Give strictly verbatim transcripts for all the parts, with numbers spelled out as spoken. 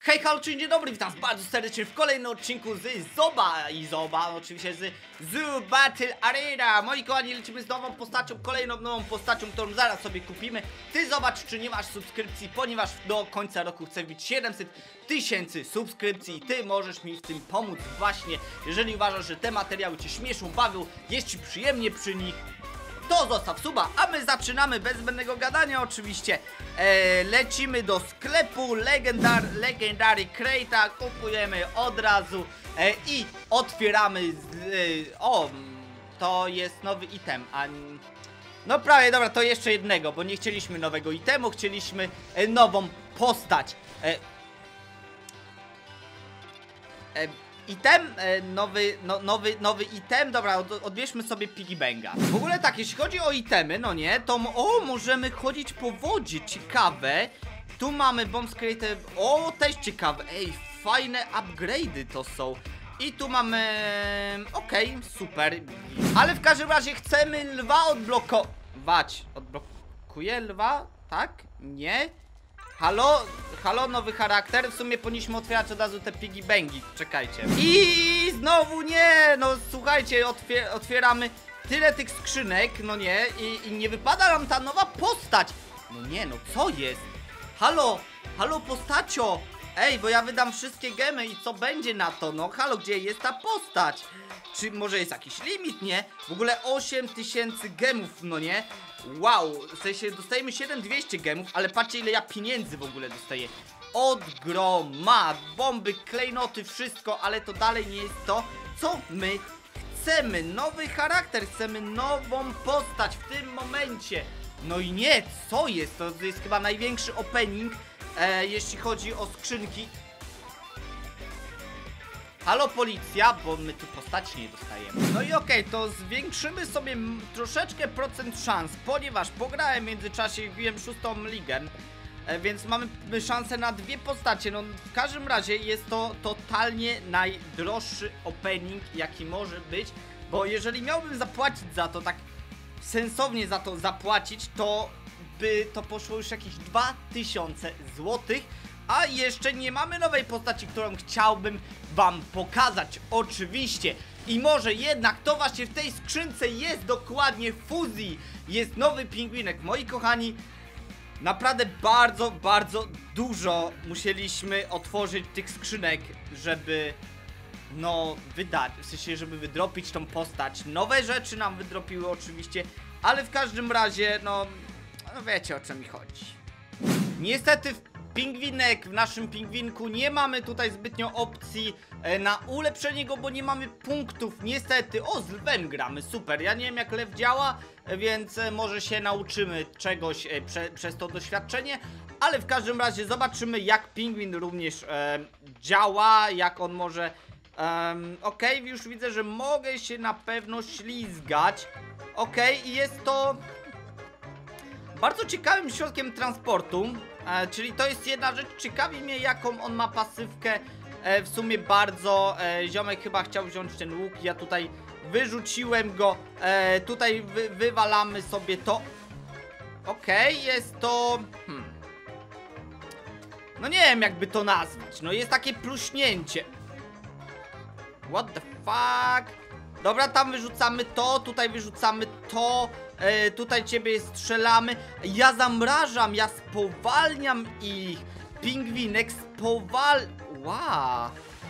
Hej, halo, dzień dobry, witam was bardzo serdecznie w kolejnym odcinku z Zoba i Zoba, oczywiście z Zoo Battle Arena. Moi kochani, lecimy z nową postacią, kolejną nową postacią, którą zaraz sobie kupimy. Ty zobacz, czy nie masz subskrypcji, ponieważ do końca roku chcę wbić siedemset tysięcy subskrypcji i ty możesz mi w tym pomóc właśnie. Jeżeli uważasz, że te materiały cię śmieszą, bawią, jest ci przyjemnie przy nich, to zostaw suba, a my zaczynamy bez zbędnego gadania oczywiście. e, Lecimy do sklepu Legendar, Legendary Crate'a, kupujemy od razu e, i otwieramy z, e, o, to jest nowy item, a no prawie, dobra, to jeszcze jednego, bo nie chcieliśmy nowego itemu, chcieliśmy e, nową postać. e, e, Item, e, nowy, no, nowy, nowy item, dobra, od, odbierzmy sobie Piggy Banga. W ogóle tak, jeśli chodzi o itemy, no nie, to o, możemy chodzić po wodzie, ciekawe. Tu mamy bomb scraper, o, też ciekawe, ej, fajne upgrade'y to są. I tu mamy, okej, okay, super. Ale w każdym razie chcemy lwa odblokować. Odblokuje lwa? Tak? Nie? Halo? Halo, nowy charakter? W sumie powinniśmy otwierać od razu te Piggy Bangi. Czekajcie. I znowu nie! No słuchajcie, otwier otwieramy tyle tych skrzynek, no nie? I, I nie wypada nam ta nowa postać. No nie, no co jest? Halo? Halo, postacio! Ej, bo ja wydam wszystkie gemy i co będzie na to? No halo, gdzie jest ta postać? Czy może jest jakiś limit, nie? W ogóle osiem tysięcy gemów, no nie? Wow, w sensie dostajemy siedem tysięcy dwieście gemów, ale patrzcie ile ja pieniędzy w ogóle dostaję. Od groma, bomby, klejnoty, wszystko, ale to dalej nie jest to, co my chcemy. Nowy charakter, chcemy nową postać w tym momencie. No i nie, co jest? To jest chyba największy opening, e, jeśli chodzi o skrzynki. Halo policja, bo my tu postaci nie dostajemy. No i okej, okay, to zwiększymy sobie troszeczkę procent szans, ponieważ pograłem w międzyczasie i wbiłem szóstą ligę, e, więc mamy szansę na dwie postacie. No w każdym razie jest to totalnie najdroższy opening, jaki może być, bo jeżeli miałbym zapłacić za to, tak sensownie za to zapłacić, to by to poszło już jakieś dwa tysiące złotych. A jeszcze nie mamy nowej postaci, którą chciałbym wam pokazać, oczywiście. I może jednak to właśnie w tej skrzynce jest dokładnie fuzji. Jest nowy pingwinek, moi kochani. Naprawdę bardzo, bardzo dużo musieliśmy otworzyć tych skrzynek, żeby no wydać, w sensie żeby wydropić tą postać. Nowe rzeczy nam wydropiły oczywiście, ale w każdym razie no, no wiecie o co mi chodzi. Niestety w Pingwinek, w naszym pingwinku nie mamy tutaj zbytnio opcji e, na ulepszenie go, bo nie mamy punktów, niestety. O, z lwem gramy, super, ja nie wiem jak lew działa, e, więc e, może się nauczymy czegoś e, prze, przez to doświadczenie, ale w każdym razie zobaczymy jak pingwin również e, działa, jak on może, e, okej, okay, już widzę, że mogę się na pewno ślizgać, okej, okay, i jest to bardzo ciekawym środkiem transportu. E, czyli to jest jedna rzecz, ciekawi mnie jaką on ma pasywkę, e, w sumie bardzo, e, ziomek chyba chciał wziąć ten łuk, ja tutaj wyrzuciłem go, e, tutaj wy, wywalamy sobie to. Okej, okay, jest to, hmm. no nie wiem jakby to nazwać, no jest takie pluśnięcie. What the fuck? Dobra, tam wyrzucamy to, tutaj wyrzucamy to, e, tutaj ciebie strzelamy. Ja zamrażam, ja spowalniam ich. Pingwinek spowal... Ła.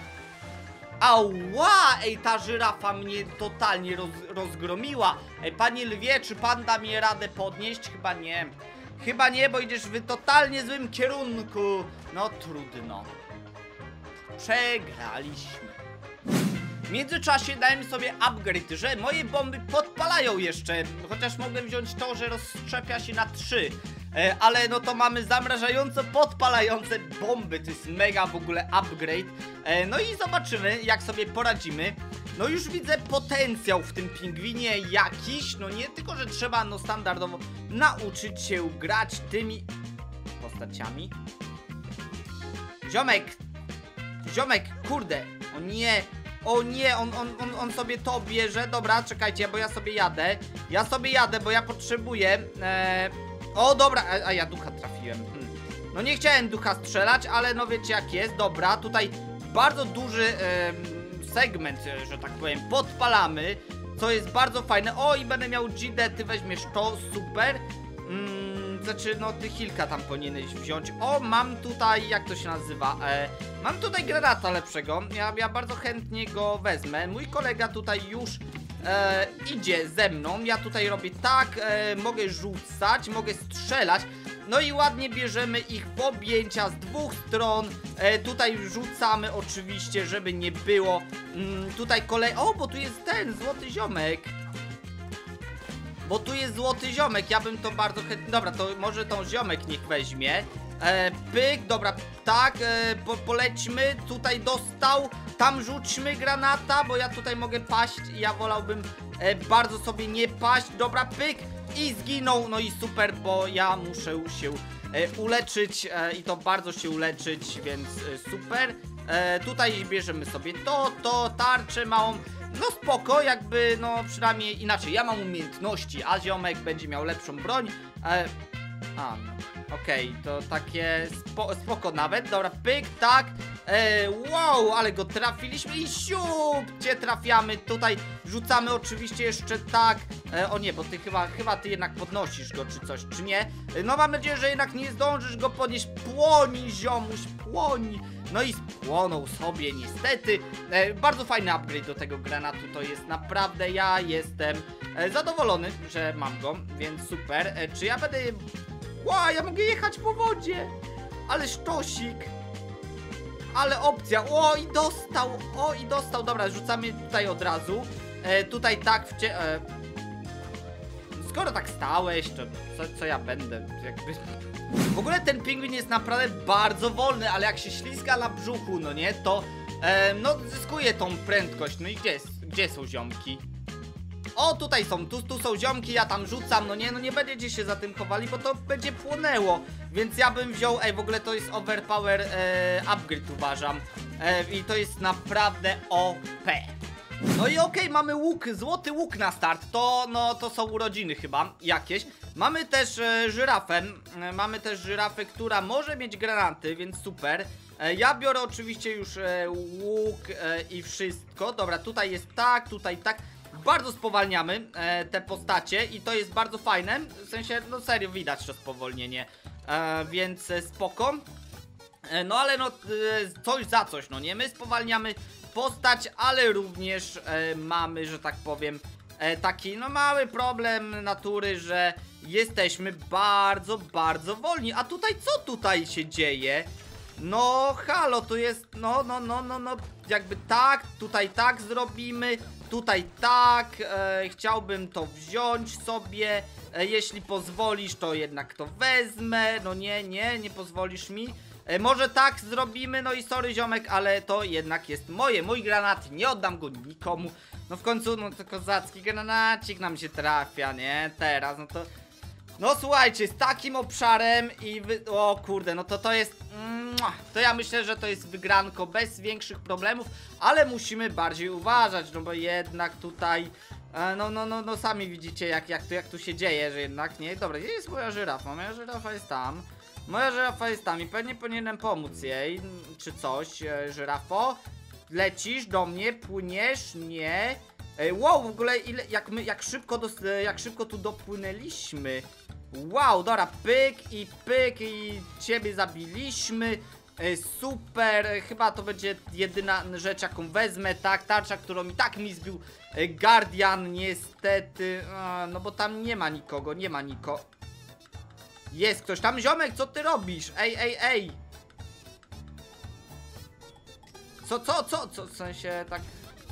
Ała, ej, ta żyrafa mnie totalnie roz, rozgromiła. Ej, panie lwie, czy pan da mi radę podnieść? Chyba nie. Chyba nie, bo idziesz w totalnie złym kierunku. No trudno. Przegraliśmy. W międzyczasie dałem sobie upgrade, że moje bomby podpalają jeszcze. Chociaż mogłem wziąć to, że rozszczepia się na trzy, e, ale no to mamy zamrażająco podpalające bomby. To jest mega w ogóle upgrade, e, no i zobaczymy jak sobie poradzimy. No już widzę potencjał w tym pingwinie jakiś. No nie tylko, że trzeba no standardowo nauczyć się grać tymi postaciami. Ziomek, ziomek, kurde, o nie. O nie, on, on, on, on sobie to bierze. Dobra, czekajcie, bo ja sobie jadę. Ja sobie jadę, bo ja potrzebuję. Eee... O, dobra, a, a ja ducha trafiłem. Hmm. No nie chciałem ducha strzelać, ale no wiecie jak jest. Dobra, tutaj bardzo duży e, segment, że tak powiem, podpalamy, co jest bardzo fajne. O, i będę miał G D, ty weźmiesz to, super. Mm, znaczy, no ty Hilka tam powinieneś wziąć. O, mam tutaj, jak to się nazywa? E, mam tutaj granata lepszego. Ja, ja bardzo chętnie go wezmę. Mój kolega tutaj już e, idzie ze mną. Ja tutaj robię tak, e, mogę rzucać, mogę strzelać. No i ładnie bierzemy ich w objęcia z dwóch stron. e, Tutaj rzucamy oczywiście, żeby nie było. mm, Tutaj kolej... O, bo tu jest ten złoty ziomek. Bo tu jest złoty ziomek, ja bym to bardzo chętnie... Dobra, to może tą ziomek niech weźmie. e, Pyk, dobra, tak, e, po, polećmy. Tutaj dostał, tam rzućmy granata, bo ja tutaj mogę paść i ja wolałbym e, bardzo sobie nie paść. Dobra, pyk i zginął, no i super, bo ja muszę się e, uleczyć e, i to bardzo się uleczyć, więc e, super. e, Tutaj bierzemy sobie to, to, tarczę małą. No spoko, jakby, no przynajmniej inaczej, ja mam umiejętności, a ziomek będzie miał lepszą broń. e, A, okej, okay, to takie spo, spoko nawet, dobra, pyk, tak. e, Wow, ale go trafiliśmy i siup, gdzie trafiamy, tutaj rzucamy oczywiście jeszcze tak. e, O nie, bo ty chyba, chyba ty jednak podnosisz go czy coś, czy nie? e, No mam nadzieję, że jednak nie zdążysz go podnieść, płoni ziomuś, płoni. No i spłonął sobie niestety. e, Bardzo fajny upgrade do tego granatu to jest, naprawdę ja jestem e, zadowolony, że mam go, więc super. e, Czy ja będę... Ła, ja mogę jechać po wodzie. Ale sztosik. Ale opcja, o i dostał, o i dostał. Dobra, rzucamy tutaj od razu. e, Tutaj tak wcie... E, skoro tak stałeś, to co, co ja będę jakby... W ogóle ten pingwin jest naprawdę bardzo wolny, ale jak się ślizga na brzuchu, no nie, to e, no zyskuje tą prędkość. No i gdzie, jest, gdzie są ziomki? O, tutaj są, tu, tu są ziomki, ja tam rzucam, no nie, no nie będziecie się za tym chowali, bo to będzie płonęło. Więc ja bym wziął, ej, w ogóle to jest overpower e, upgrade uważam. e, I to jest naprawdę O P. No i okej, okay, mamy łuk, złoty łuk na start. To, no, to są urodziny chyba jakieś. Mamy też e, żyrafę. e, Mamy też żyrafę, która może mieć granaty, więc super. e, Ja biorę oczywiście już e, łuk e, i wszystko. Dobra, tutaj jest tak, tutaj tak. Bardzo spowalniamy e, te postacie i to jest bardzo fajne. W sensie, no serio, widać to spowolnienie, e, więc e, spoko. e, No ale no, e, coś za coś, no nie? My spowalniamy postać, ale również e, mamy, że tak powiem, e, taki no mały problem natury, że jesteśmy bardzo, bardzo wolni. A tutaj co tutaj się dzieje? No halo, tu jest, no, no, no, no, no, jakby tak, tutaj tak zrobimy, tutaj tak, e, chciałbym to wziąć sobie, e, jeśli pozwolisz, to jednak to wezmę, no nie, nie, nie pozwolisz mi. E, może tak zrobimy, no i sorry ziomek, ale to jednak jest moje, mój granat, nie oddam go nikomu. No w końcu, no to kozacki granacik nam się trafia, nie, teraz, no to... No słuchajcie, z takim obszarem i wy... O kurde, no to to jest... To ja myślę, że to jest wygranko bez większych problemów, ale musimy bardziej uważać, no bo jednak tutaj... No, no, no, no sami widzicie jak, jak, tu, jak tu się dzieje, że jednak nie... Dobra, gdzie jest moja żyrafa? Moja żyrafa jest tam. Moja żyrafa jest tam i pewnie powinienem pomóc jej, czy coś, żyrafo. Lecisz do mnie, płyniesz, nie... Wow, w ogóle ile, jak my, jak szybko, dos, jak szybko tu dopłynęliśmy. Wow, dobra, pyk i pyk i ciebie zabiliśmy. Super, chyba to będzie jedyna rzecz jaką wezmę, tak, tarcza, którą i tak mi zbił Guardian, niestety. No bo tam nie ma nikogo, nie ma nikogo. Jest ktoś tam, ziomek, co ty robisz? Ej, ej, ej. Co, co, co, co, w sensie tak...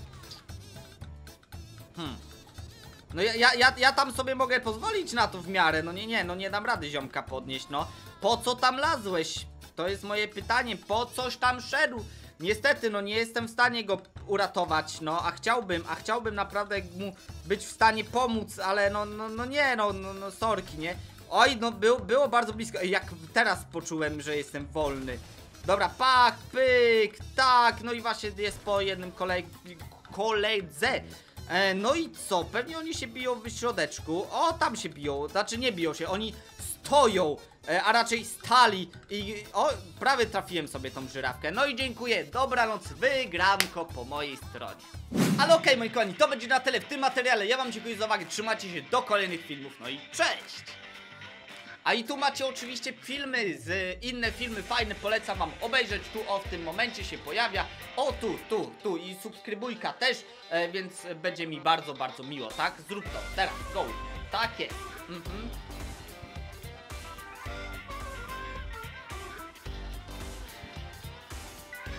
Hmm. No ja, ja, ja, ja tam sobie mogę pozwolić na to w miarę. No nie, nie, no nie dam rady ziomka podnieść, no. Po co tam lazłeś? To jest moje pytanie, po coś tam szedł? Niestety, no nie jestem w stanie go uratować, no, a chciałbym, a chciałbym naprawdę mu być w stanie pomóc, ale no, no, no nie, no, no, no sorki, nie? Oj, no był, było bardzo blisko, jak teraz poczułem, że jestem wolny. Dobra, pak, pyk, tak, no i właśnie jest po jednym kolej, koledze. E, no i co? Pewnie oni się biją w środeczku. O, tam się biją. Znaczy nie biją się, oni stoją e, a raczej stali i o, prawie trafiłem sobie tą żyrawkę. No i dziękuję, dobranoc, wygranko po mojej stronie. Ale okej, okay, moi kochani, to będzie na tyle w tym materiale. Ja wam dziękuję za uwagę, trzymajcie się do kolejnych filmów, no i cześć! A i tu macie oczywiście filmy, z inne filmy fajne, polecam wam obejrzeć, tu o w tym momencie się pojawia. O tu, tu, tu i subskrybujka też, e, więc będzie mi bardzo, bardzo miło, tak? Zrób to, teraz, go, tak jest. Mhm.